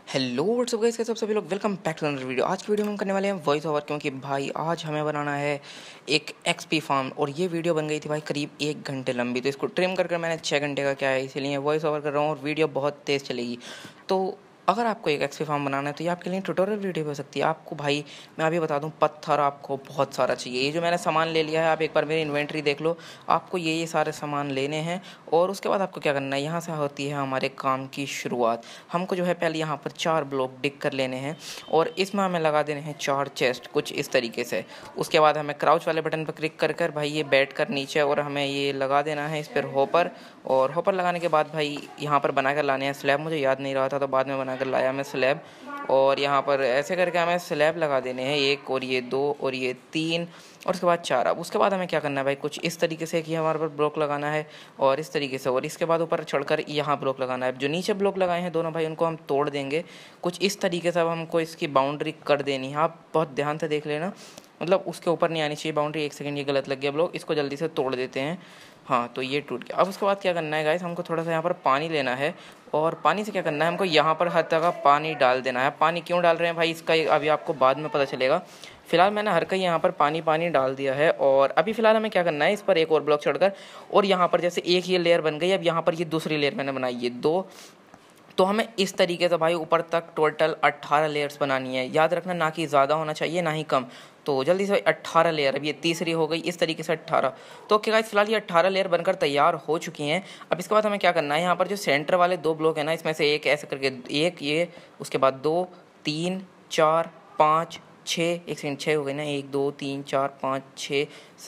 Hello what's up guys, कैसे आप सभी लोग। Welcome back to another video. आज की वीडियो में हम करने वाले हैं वॉइस ओवर, क्योंकि भाई आज हमें बनाना है एक एक्सपी फार्म। और ये वीडियो बन गई थी भाई करीब 1 घंटे लंबी, तो इसको ट्रिम कर मैंने 6 घंटे का क्या है, इसीलिए वॉइस ओवर कर रहा हूँ और वीडियो बहुत तेज़ चलेगी। तो अगर आपको एक एक्सपी फार्म बनाना है तो ये आपके लिए ट्यूटोरियल वीडियो हो सकती है। आपको भाई मैं अभी बता दूं, पत्थर आपको बहुत सारा चाहिए। ये जो मैंने सामान ले लिया है, आप एक बार मेरी इन्वेंट्री देख लो, आपको ये सारे सामान लेने हैं। और उसके बाद आपको क्या करना है, यहाँ से होती है हमारे काम की शुरुआत। हमको जो है पहले यहाँ पर 4 ब्लॉक डिग कर लेने हैं और इसमें हमें लगा देने हैं 4 चेस्ट कुछ इस तरीके से। उसके बाद हमें क्राउच वाले बटन पर क्लिक कर कर भाई ये बैठ कर नीचे, और हमें ये लगा देना है इस पर हॉपर। और हॉपर लगाने के बाद भाई यहाँ पर बना कर लाने हैं स्लैब। मुझे याद नहीं रहा था तो बाद में बना कर लाया मैं स्लैब। और यहाँ पर ऐसे करके हमें स्लैब लगा देने हैं, 1 और ये 2 और ये 3 और उसके बाद 4। अब उसके बाद हमें क्या करना है भाई, कुछ इस तरीके से कि हमारे पर ब्लॉक लगाना है और इस तरीके से, और इसके बाद ऊपर चढ़कर यहाँ ब्लॉक लगाना है। जो नीचे ब्लॉक लगाए हैं दोनों भाई, उनको हम तोड़ देंगे कुछ इस तरीके से। अब हमको इसकी बाउंड्री कर देनी है, आप बहुत ध्यान से देख लेना, मतलब उसके ऊपर नहीं आनी चाहिए बाउंड्री। 1 सेकंड, ये गलत लग गया ब्लॉक, इसको जल्दी से तोड़ देते हैं। हाँ, तो ये टूट गया। अब उसके बाद क्या करना है गाइस, हमको थोड़ा सा यहाँ पर पानी लेना है और पानी से क्या करना है, हमको यहाँ पर हर जगह पानी डाल देना है। पानी क्यों डाल रहे हैं भाई, इसका अभी आपको बाद में पता चलेगा। फिलहाल मैंने हर कहीं यहाँ पर पानी डाल दिया है। और अभी फ़िलहाल हमें क्या करना है, इस पर एक और ब्लॉक चढ़कर, और यहाँ पर जैसे एक ये लेयर बन गई, अब यहाँ पर ये दूसरी लेयर मैंने बनाई, ये 2। तो हमें इस तरीके से भाई ऊपर तक टोटल 18 लेयर्स बनानी है। याद रखना, ना कि ज़्यादा होना चाहिए ना ही कम। तो जल्दी से 18 लेयर, अब ये तीसरी हो गई, इस तरीके से 18। तो ओके गाइस, फिलहाल ये 18 लेयर बनकर तैयार हो चुकी हैं। अब इसके बाद हमें क्या करना है, यहाँ पर जो सेंटर वाले 2 ब्लॉक है ना, इसमें से एक ऐसे करके, एक ये, उसके बाद 2 3 4 5 6, एक सेकंड, 6 हो गई ना, 1 2 3 4 5 6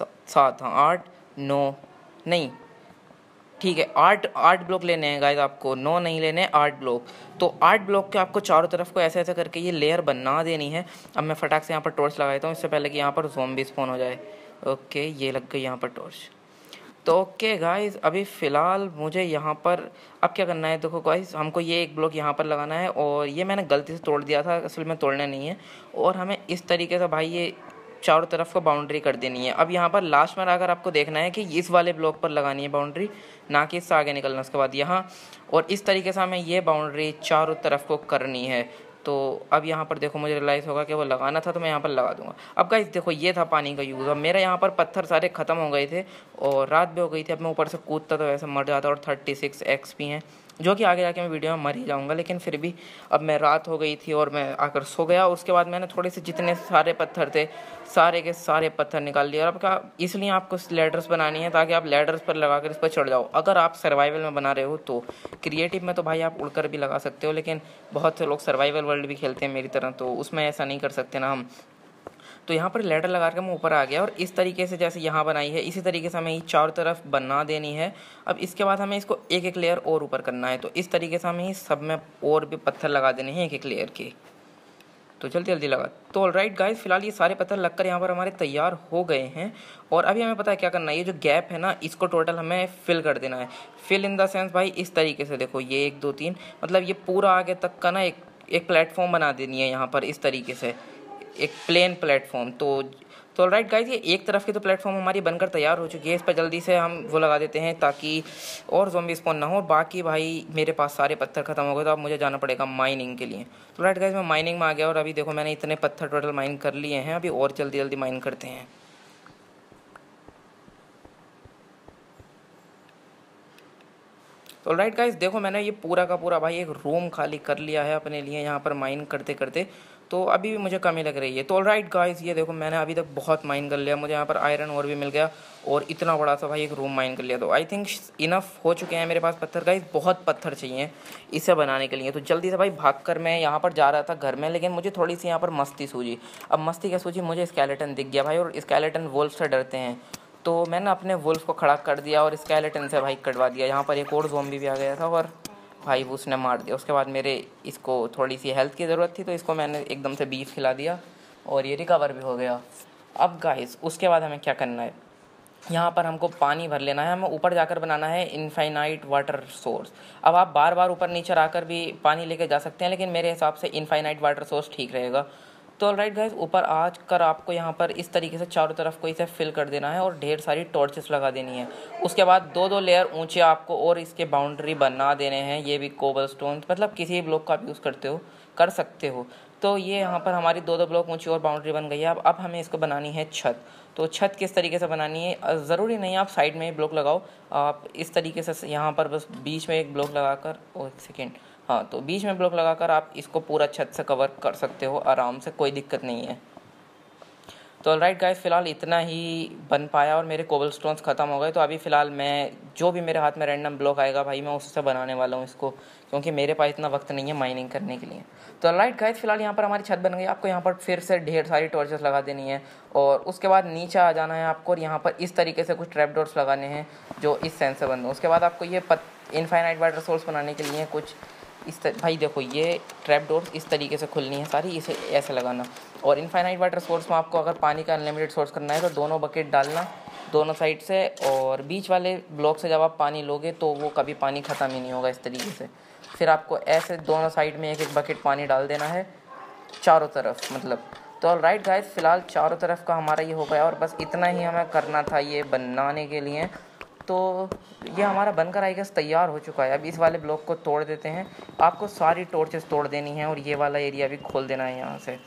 7, हाँ 8 9, नहीं ठीक है, 8 ब्लॉक लेने हैं गाइस आपको, 9 नहीं लेने, 8 ब्लॉक। तो 8 ब्लॉक के आपको चारों तरफ को ऐसे ऐसे करके ये लेयर बना देनी है। अब मैं फटाक से यहाँ पर टॉर्च लगा देता हूँ, इससे पहले कि यहाँ पर ज़ॉम्बी स्पॉन हो जाए। ओके, ये लग गई यहाँ पर टॉर्च। तो ओके गाइस, अभी फ़िलहाल मुझे यहाँ पर अब क्या करना है, देखो गाइस, हमको ये एक ब्लॉक यहाँ पर लगाना है, और ये मैंने गलती से तोड़ दिया था, असल में तोड़ना नहीं है। और हमें इस तरीके से भाई ये चारों तरफ को बाउंड्री कर देनी है। अब यहाँ पर लास्ट में अगर आपको देखना है कि इस वाले ब्लॉक पर लगानी है बाउंड्री, ना कि इससे आगे निकलना। उसके बाद यहाँ, और इस तरीके से हमें ये बाउंड्री चारों तरफ को करनी है। तो अब यहाँ पर देखो, मुझे रियलाइज़ होगा कि वो लगाना था, तो मैं यहाँ पर लगा दूंगा। अब गाइस देखो, ये था पानी का यूज़। अब मेरे यहाँ पर पत्थर सारे ख़त्म हो गए थे और रात भी हो गई थी। अब मैं ऊपर से कूदता तो वैसे मर जाता, और 36 XP हैं, जो कि आगे जाके मैं वीडियो में मर ही जाऊँगा। लेकिन फिर भी अब मैं, रात हो गई थी और मैं आकर सो गया। उसके बाद मैंने थोड़े से जितने सारे पत्थर थे, सारे के सारे पत्थर निकाल लिए। और अब क्या, इसलिए आपको लैडर्स बनानी है ताकि आप लैडर्स पर लगाकर इस पर चढ़ जाओ। अगर आप सर्वाइवल में बना रहे हो तो, क्रिएटिव में तो भाई आप उड़कर भी लगा सकते हो, लेकिन बहुत से लोग सर्वाइवल वर्ल्ड भी खेलते हैं मेरी तरह, तो उसमें ऐसा नहीं कर सकते ना हम। तो यहाँ पर लैडर लगा कर मैं ऊपर आ गया, और इस तरीके से जैसे यहाँ बनाई है, इसी तरीके से हमें ये चारों तरफ बना देनी है। अब इसके बाद हमें इसको एक एक लेयर और ऊपर करना है। तो इस तरीके से हमें सब में और भी पत्थर लगा देने हैं एक एक लेयर के। तो जल्दी जल्दी लगा। तो ऑलराइट गाइस, फिलहाल ये सारे पत्थर लगकर यहाँ पर हमारे तैयार हो गए हैं। और अभी हमें पता है क्या करना है, ये जो गैप है ना, इसको टोटल हमें फिल कर देना है। फिल इन द सेंस भाई इस तरीके से, देखो ये 1 2 3, मतलब ये पूरा आगे तक का ना एक प्लेटफॉर्म बना देनी है यहाँ पर, इस तरीके से एक प्लेन प्लेटफॉर्म। तो ऑलराइट गाइस, ये एक तरफ की तो प्लेटफॉर्म हमारी बनकर तैयार हो चुकी है। इस पर जल्दी से हम वो लगा देते हैं ताकि और ज़ॉम्बी स्पॉन ना हो। बाकी भाई मेरे पास सारे पत्थर खत्म हो गए, तो अब मुझे जाना पड़ेगा माइनिंग के लिए। तो ऑलराइट गाइस, मैं माइनिंग में आ गया, और अभी देखो मैंने इतने पत्थर टोटल माइन कर लिए हैं। अभी और जल्दी जल्दी माइन करते हैं। तो ऑलराइट गाइस, देखो मैंने ये पूरा का पूरा भाई एक रूम खाली कर लिया है अपने लिए यहाँ पर माइन करते करते। तो अभी भी मुझे कमी लग रही है। तो ऑलराइट गाइस, ये देखो मैंने अभी तक बहुत माइन कर लिया, मुझे यहाँ पर आयरन और भी मिल गया, और इतना बड़ा सा भाई एक रूम माइन कर लिया। तो आई थिंक इनफ हो चुके हैं मेरे पास पत्थर। गाइस बहुत पत्थर चाहिए इसे बनाने के लिए। तो जल्दी से भाई भागकर मैं यहाँ पर जा रहा था घर में, लेकिन मुझे थोड़ी सी यहाँ पर मस्ती सूझी। अब मस्ती क्या सूझी, मुझे स्केलेटन दिख गया भाई, और स्केलेटन वुल्फ से डरते हैं। तो मैंने अपने वुल्फ को खड़ा कर दिया और स्केलेटन से भाई कटवा दिया। यहाँ पर एक और ज़ॉम्बी भी आ गया था, और भाई वो उसने मार दिया। उसके बाद मेरे इसको थोड़ी सी हेल्थ की ज़रूरत थी, तो इसको मैंने एकदम से बीफ खिला दिया, और ये रिकवर भी हो गया। अब गाइस उसके बाद हमें क्या करना है, यहाँ पर हमको पानी भर लेना है। हमें ऊपर जाकर बनाना है इनफाइनाइट वाटर सोर्स। अब आप बार बार ऊपर नीचे आकर भी पानी लेके जा सकते हैं, लेकिन मेरे हिसाब से इनफाइनाइट वाटर सोर्स ठीक रहेगा। तो ऑलराइट गाइस, ऊपर आज कर आपको यहाँ पर इस तरीके से चारों तरफ को इसे फिल कर देना है और ढेर सारी टॉर्चेस लगा देनी है। उसके बाद 2-2 लेयर ऊंचे आपको और इसके बाउंड्री बना देने हैं। ये भी कोबलस्टोन, मतलब किसी भी ब्लॉक का आप यूज़ कर सकते हो। तो ये यहाँ पर हमारी 2-2 ब्लॉक ऊंची और बाउंड्री बन गई है। अब हमें इसको बनानी है छत। तो छत किस तरीके से बनानी है, ज़रूरी नहीं आप साइड में ही ब्लॉक लगाओ, आप इस तरीके से यहाँ पर बस बीच में एक ब्लॉक लगाकर, एक सेकेंड, हाँ, तो बीच में ब्लॉक लगाकर आप इसको पूरा छत से कवर कर सकते हो आराम से, कोई दिक्कत नहीं है। तो ऑलराइट गाइस, फ़िलहाल इतना ही बन पाया और मेरे कोबलस्टोन्स ख़त्म हो गए। तो अभी फ़िलहाल मैं जो भी मेरे हाथ में रैंडम ब्लॉक आएगा भाई, मैं उससे बनाने वाला हूँ इसको, क्योंकि मेरे पास इतना वक्त नहीं है माइनिंग करने के लिए। तो ऑलराइट गाइस, फ़िलहाल यहाँ पर हमारी छत बन गई। आपको यहाँ पर फिर से ढेर सारी टॉर्चेस लगा देनी है और उसके बाद नीचे आ जाना है आपको और यहाँ पर इस तरीके से कुछ ट्रैप डोर्स लगाने हैं जो इस सेंस से बंद हो। उसके बाद आपको ये इनफाइनाइट वाटर सोर्स बनाने के लिए कुछ भाई देखो, ये ट्रैप डोर्स इस तरीके से खुलनी है सारी, इसे ऐसे लगाना। और इनफाइनाइट वाटर सोर्स में आपको अगर पानी का अनलिमिटेड सोर्स करना है तो दोनों बकेट डालना दोनों साइड से, और बीच वाले ब्लॉक से जब आप पानी लोगे तो वो कभी पानी ख़त्म ही नहीं होगा इस तरीके से। फिर आपको ऐसे दोनों साइड में एक एक बकेट पानी डाल देना है चारों तरफ, मतलब। तो ऑलराइट गाइस, फ़िलहाल चारों तरफ का हमारा ये हो गया और बस इतना ही हमें करना था ये बनाने के लिए। तो ये हमारा बनकर आई गेस तैयार हो चुका है। अब इस वाले ब्लॉक को तोड़ देते हैं। आपको सारी टॉर्चेस तोड़ देनी है और ये वाला एरिया भी खोल देना है यहाँ से।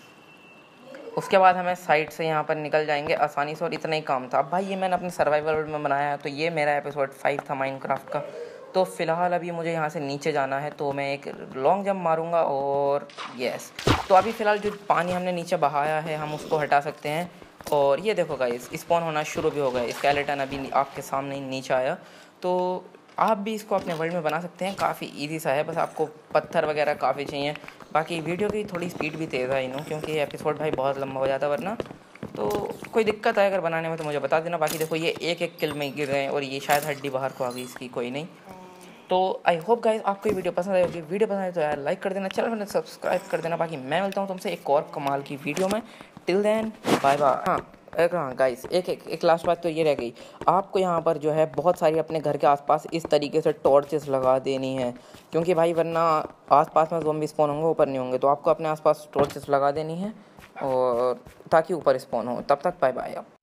उसके बाद हमें साइड से यहाँ पर निकल जाएंगे आसानी से, और इतना ही काम था। अब भाई ये मैंने अपने सर्वाइवल वर्ल्ड में बनाया है, तो ये मेरा एपिसोड 5 था माइनक्राफ्ट का। तो फ़िलहाल अभी मुझे यहाँ से नीचे जाना है, तो मैं एक लॉन्ग जंप मारूंगा और यस। तो अभी फ़िलहाल जो पानी हमने नीचे बहाया है हम उसको हटा सकते हैं। और ये देखो गाइस, स्पॉन होना शुरू भी हो गया। स्केलेटन अभी आपके सामने ही नीचे आया। तो आप भी इसको अपने वर्ल्ड में बना सकते हैं, काफ़ी इजी सा है, बस आपको पत्थर वगैरह काफ़ी चाहिए। बाकी वीडियो की थोड़ी स्पीड भी तेज़ है इन्हों, क्योंकि एपिसोड भाई बहुत लंबा हो जाता वरना। तो कोई दिक्कत है अगर बनाने में तो मुझे बता देना। बाकी देखो, ये एक एक किल में गिर गए और ये शायद हड्डी बाहर को आ गई इसकी, कोई नहीं। तो आई होप गाइस आपको ये वीडियो पसंद आई होगी। वीडियो पसंद आए तो यार लाइक कर देना, चैनल में सब्सक्राइब कर देना। बाकी मैं मिलता हूँ तुमसे एक और कमाल की वीडियो में। Till then bye bye. हाँ गाइस, एक लास्ट बात तो ये रह गई। आपको यहाँ पर जो है बहुत सारी अपने घर के आसपास इस तरीके से टॉर्चेस लगा देनी है, क्योंकि भाई वरना आसपास में ज़ॉम्बी स्पॉन होंगे, ऊपर नहीं होंगे। तो आपको अपने आसपास टॉर्चेस लगा देनी है और ताकि ऊपर स्पॉन हो। तब तक बाय बाय।